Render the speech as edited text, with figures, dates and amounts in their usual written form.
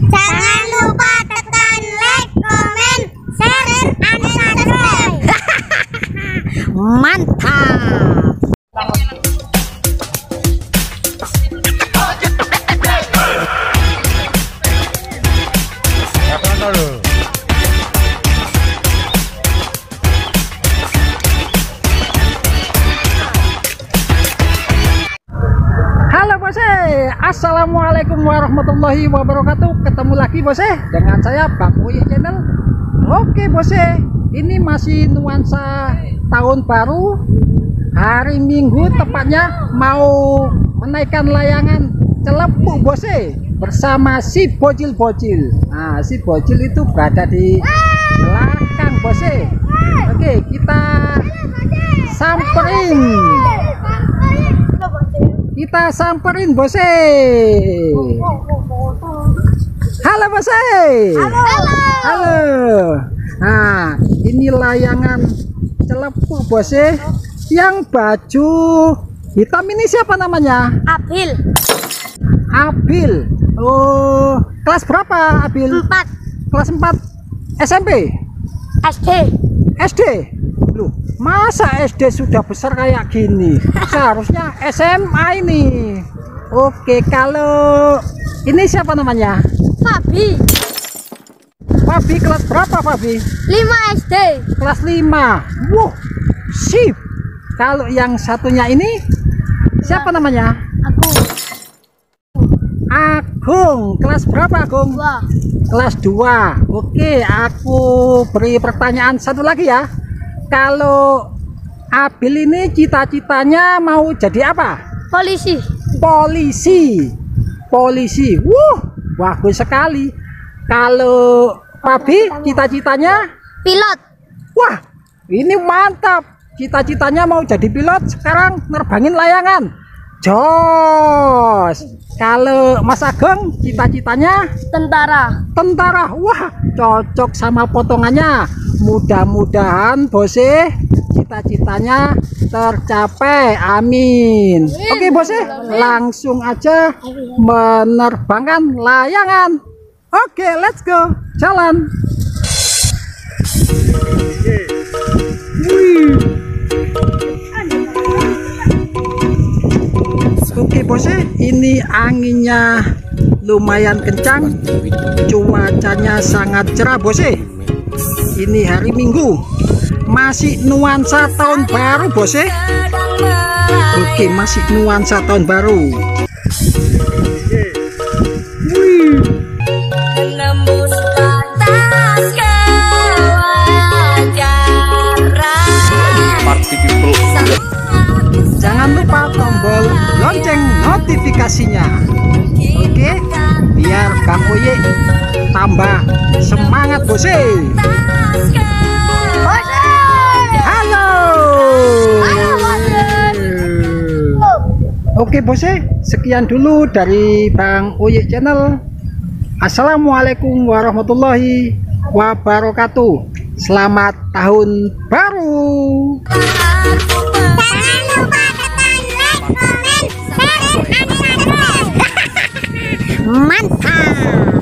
Jangan lupa tekan like, comment, share, and subscribe. Mantap. Halo bose, assalamualaikum warahmatullahi wabarakatuh. Ketemu lagi bose dengan saya Bang Uy Channel. Oke bose, ini masih nuansa tahun baru, hari Minggu tepatnya mau menaikkan layangan Celepuk bose bersama si bocil-bocil. Nah, si bocil itu berada di belakang bose. Oke, kita samperin. Kita samperin bose. Halo bose. Halo. Nah, ini layangan Celepuk bose. Yang baju hitam ini siapa namanya? Abil. Abil. Oh, kelas berapa Abil? 4. Kelas 4 SMP? SD. SD? Loh, masa SD sudah besar kayak gini? Seharusnya SMA ini. Oke, kalau ini siapa namanya? Fabi. Fabi kelas berapa Fabi? 5 SD. Kelas 5. Wow, sip. Kalau yang satunya ini siapa namanya? Aku. Agung. Kelas berapa Agung? 2. Kelas 2. Oke, aku beri pertanyaan satu lagi ya. Kalau Abil ini cita-citanya mau jadi apa? Polisi. Polisi. Polisi. Bagus sekali. Kalau Fabi cita-citanya? Pilot. Wah, ini mantap. Cita-citanya mau jadi pilot, sekarang nerbangin layangan. Jos. Kalau Mas Agung cita-citanya? Tentara. Tentara. Wah, cocok sama potongannya. Mudah-mudahan bose cita-citanya tercapai, amin. Oke bose, langsung aja menerbangkan layangan. Oke, let's go, jalan. Oke bose, ini anginnya lumayan kencang, cuacanya sangat cerah bose. Ini hari Minggu, masih nuansa tahun baru bose. Oke, masih nuansa tahun baru. Jangan lupa tombol lonceng notifikasinya. Oke, biar Bang Uy tambah semangat bose. Halo. Oke bose, sekian dulu dari Bang Uy Channel. Assalamualaikum warahmatullahi wabarakatuh. Selamat tahun baru. Jangan lupa tekan like, comment, share, and subscribe. Mantap.